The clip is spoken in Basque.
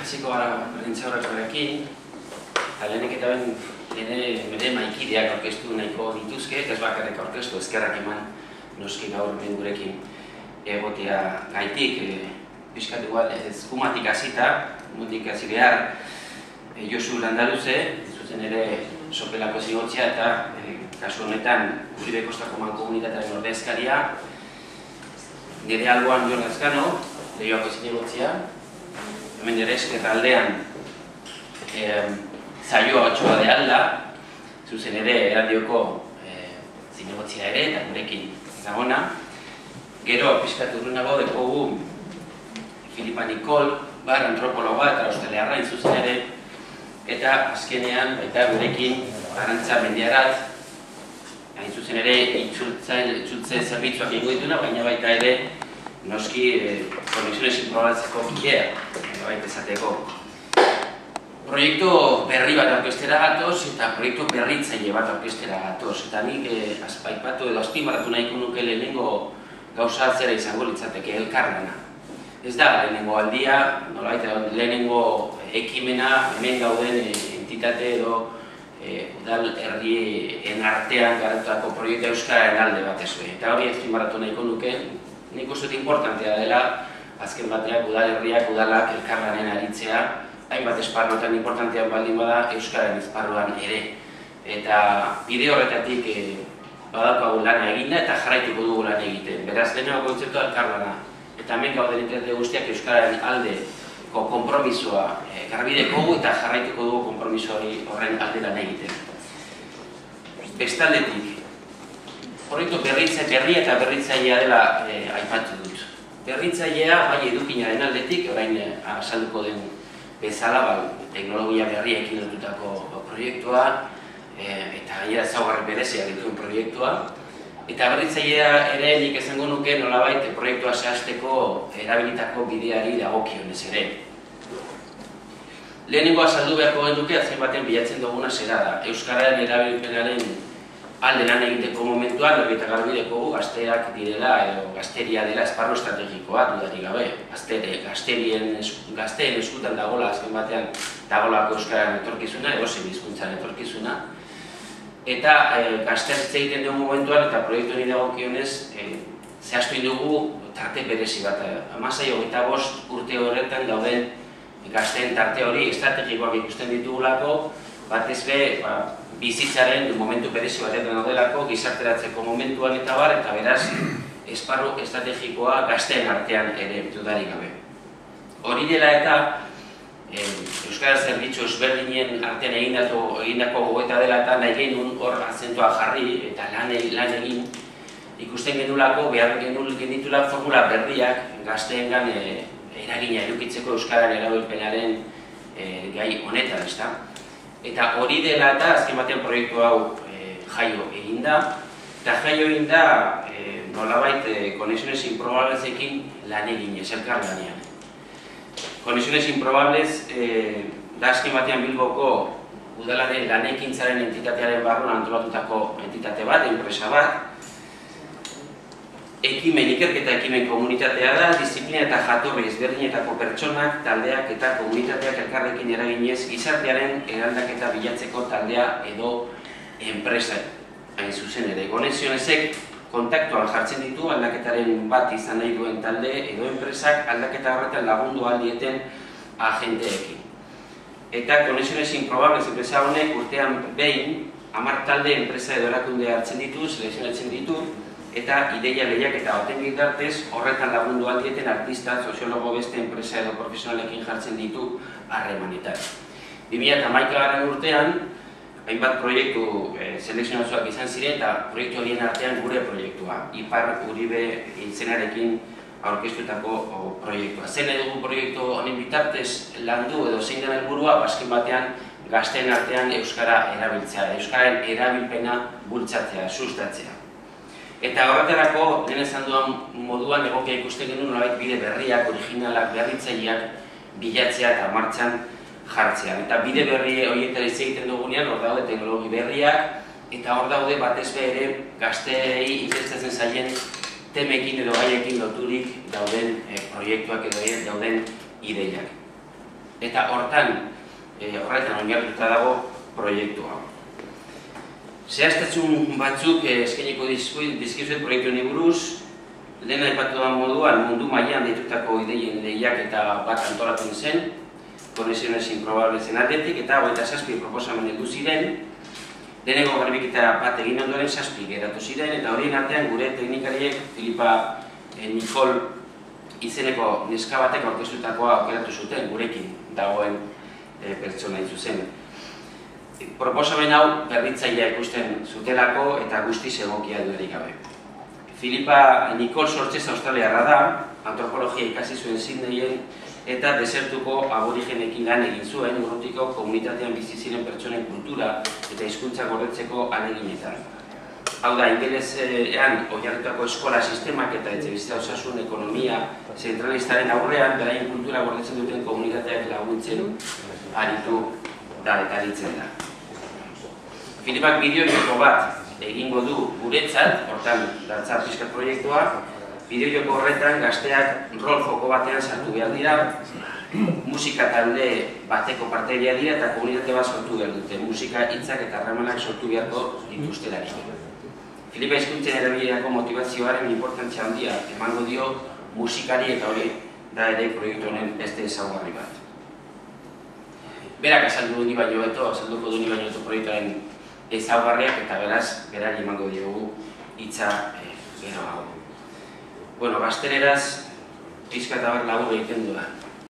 hasiko gara berrintza horrekin, eta lehenik eta bere maikideak aurkeztu nahiko dituzke, ez bakarrik aurkeztu, eskerrak eman noski gaur gurekin egotea gaitik, pixkat igual eskumatik hasita, mundik hasi behar Josu Landaluze, zuzen ere sopelako zigotzea eta kasu honetan Uribe Kostako mankomunitatearen ordezkaria, nire alboan Jon Lazkano, Leioako zinegotzea, hemen ere eskerra aldean zaioa otxoa de alda, zuzen ere eradioko zinegotzea ere eta gurekin zagona. Gero, pixkat urrunago, dekogu Filipa Nikol, antropologoa eta hostelearra zuzen ere, eta azkenean baita gurekin Arantza Mendiarat, hain zuzen ere itzultze zerbitzuak ingo dituna, baina baita ere noski konexiones inprobatzeko bidea, baita esateko. Proiektu berri bat aurkeztera gatoz eta proiektu berritzaile bat aurkeztera gatoz. Eta nik aipatu edo azpimarratu nahiko nuke lehenengo gauza zera izango litzateke elkarlana. Ez da lehenengo aldia, lehenengo ekimena hemen gauden entitate edo udal herrien artean garatutako proiektu euskararen alde bat ez. Eta hori azpimarratu nahiko nuke, nik uste importantea dela azken bateak udal herriak udalak elkarlanen aritzea, hainbat esparruetan importantean baldin bada euskararen esparruan ere. Eta bide horretatik badaukagu lana eginda eta jarraituko dugu lan egiten. Beraz, lehenengo kontzeptua elkarlana. Eta hemen gauden entitate guztiak euskararen aldeko konpromisoa garbidekogu eta jarraituko dugu konpromiso horren alde lan egiten. Bestaldetik, proiektu berria eta berritzailea dela aipatu dut. Berritzailea bai edukinaren aldetik, orain azalduko den bezala teknologia berriekin lotutako proiektua eta ezaugarri bereziak dituen proiektua. Eta berritzailea ere nik esango nuke nolabait proiektua zehazteko erabilitako bideari dagokionez ere. Lehenengo azaldu beharko genuke azken baten bilatzen duguna zera da. Euskararen erabilpenaren alde lan egiteko momentuan eta garbideko gazteak direla edo gazteria dela esparru estrategikoa dudarik gabe. Gazteen eskutan dagoela azken batean dagolako euskararen etorkizuna, edozein hizkuntzaren etorkizuna. Eta gazteak egiten dugu momentuan eta proiektu hori dagokionez zehaztu dugu tarte berezi bat. 16-25 urte horretan dauden gazteen tarte hori estrategikoak ikusten ditugulako, batez be bizitzaren momentu berezi batetan daudelako, gizarteratzeko momentuan eta bar, eta beraz esparru estrategikoa gazteen artean ere dudarik gabe. Hori dela eta euskara zerbitzu ezberdinen artean egindako gogoeta dela eta nahi genuen hor azentua jarri eta lan egin ikusten genulako, behar genitula formula berriak gazteengan eragina edukitzeko euskararen erabilpenaren gai honetan, ezta? Eta hori dela eta azken batean proiektu hau jaio eginda. Eta jaio eginda nolabait Conexiones Improbablesekin lan eginez, elkar lanean. Conexiones Improbables da azken batean Bilboko udalaren lanekintzaren entitatearen barruan antolatutako entitate bat, enpresa bat. Ikerketa ekimen komunitatea da, disiplina eta jatorri ezberdinetako pertsonak, taldeak eta komunitateak elkarrekin eraginez gizartearen eraldaketa bilatzeko taldea edo enpresa hain zuzen ere. Conexionesek kontaktuan jartzen ditu aldaketaren bat izan nahi duen talde edo enpresak aldaketa horretan lagundu aldieten agenteekin. Eta Conexiones Improbables enpresa honek urtean behin 10 talde enpresa edo erakunde hartzen ditu, selekzionatzen ditu, eta ideia lehiaketa baten bitartez horretan lagundu aldieten artista, soziologo beste enpresa edo profesionalekin jartzen ditu harremanetan. 2011 urtean, hainbat proiektu selekzionatuak izan ziren eta proiektu horien artean gure proiektua, Ipar Uribe izenarekin aurkeztutako proiektua. Zen dugu proiektu honen bitartez landu edo zein den helburua, azken batean gazteen artean euskara erabiltzea, euskararen erabilpena bultzatzea, sustatzea. Eta horretarako, lehen esan duan moduan egokia ikusten genuen nolabait bide berriak, originalak, berritzaileak bilatzea eta martxan jartzea. Eta bide berri horietara hitz egiten dugunean, hor daude teknologi berriak, eta hor daude batez be ere gazteei interesatzen zaien temekin edo gaiekin loturik dauden proiektuak edo dauden ideiak. Eta horretan oinarrituta dago proiektu hau. Zehaztasun batzuk eskainiko dizkizuet proiektu honi buruz. Lehen aipatu da moduan mundu mailan deitutako ideien lehiaketa bat antolatu zen, Conexiones Improbables aldetik, eta 27 proposamen heldu ziren. Lehenengo garbiketa bat egin ondoren 7 geratu ziren, eta horien artean gure teknikariek Filipa Nicol izeneko neska batek aurkeztutakoa aukeratu zuten, gurekin dagoen pertsona zuzen. Proposamen hau berritzailea ikusten zutelako eta guztiz egokia duerik gabe. Filipa Nicol sortzez australiarra da, antropologia ikasi zuen Sydneyen eta desertuko aborigenekin lan egin zuen urrutiko komunitatean bizi ziren pertsonen kultura eta hizkuntza gordetzeko ahaleginetan. Hau da, ingelesean oinarritutako eskola sistemak eta etxebizitza osasun ekonomia zentralistaren aurrean beraien kultura gordetzen duten komunitateak laguntzen aritu da eta aritzen da. Filipak bideo-joko bat egingo du guretzat, hortan datza pixkat proiektua. Bideo-joko horretan gazteak rol joko batean sartu behar dira, musika talde bateko parteilea dira eta komunitate bat sortu behar dute, musika hitzak eta harremanak sortu beharko dituztelarik. Filipa hizkuntzen erabilerako motivazioaren inportantzia handia emango dio musikari eta hori da ere proiektu honen beste ezaugarri bat. Berak azalduko du ni baino beto proiektuaren ezaugarriak eta beraz, berari emango diogu hitza geroago. Bueno, gazteleraz, pixka eta bar labur egiten du da.